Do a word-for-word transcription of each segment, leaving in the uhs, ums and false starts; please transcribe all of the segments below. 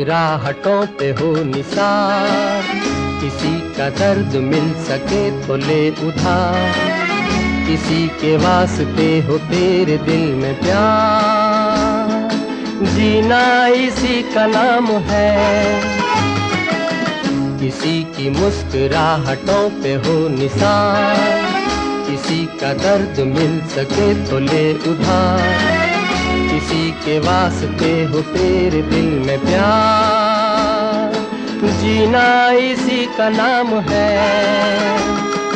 मुस्कुराहटों पे हो निसार, किसी का दर्द मिल सके तो ले उधार, किसी के वास्ते हो तेरे दिल में प्यार, जीना इसी का नाम है। किसी की मुस्कुराहटों पे हो निसार, किसी का दर्द मिल सके तो ले उधार, किसी के वास्ते हो तेरे दिल में प्यार, जीना इसी का नाम है।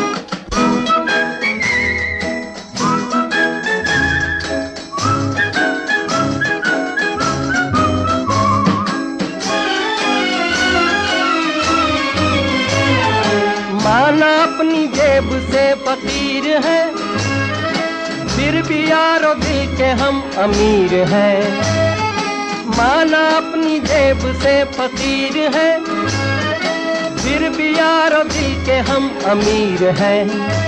माना अपनी जेब से फकीर है, फिर भी यारो दिल के हम अमीर हैं। माना अपनी जेब से फकीर है, फिर भी यारो दिल के हम अमीर हैं।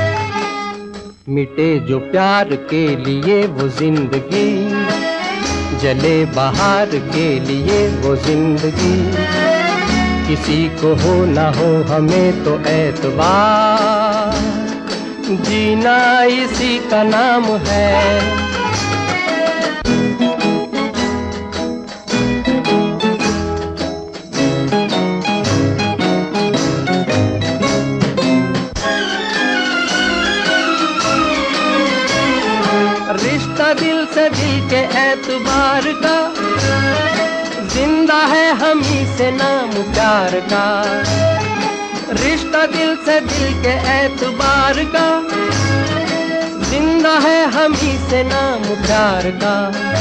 मिटे जो प्यार के लिए वो जिंदगी, जले बहार के लिए वो जिंदगी, किसी को हो ना हो हमें तो एतबार, जीना इसी का नाम है। रिश्ता दिल से दिल के एतबार का, जिंदा है हम ही से नाम प्यार का। रिश्ता दिल से दिल के एतबार का, जिंदा है हम ही से नाम प्यार का।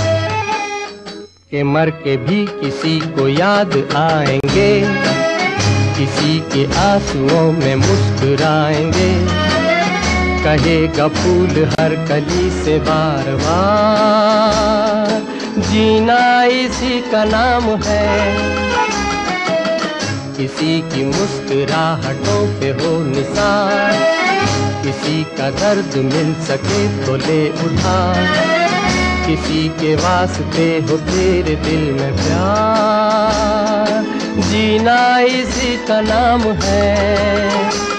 के मर के भी किसी को याद आएंगे, किसी के आंसुओं में मुस्कुराएंगे, कहेगा फूल हर कली से बार बार, जीना इसी का नाम है। किसी की मुस्कुराहटों पे हो निसार, किसी का दर्द मिल सके तो ले उधार, किसी के वास्ते हो तेरे दिल में प्यार, जीना इसी का नाम है।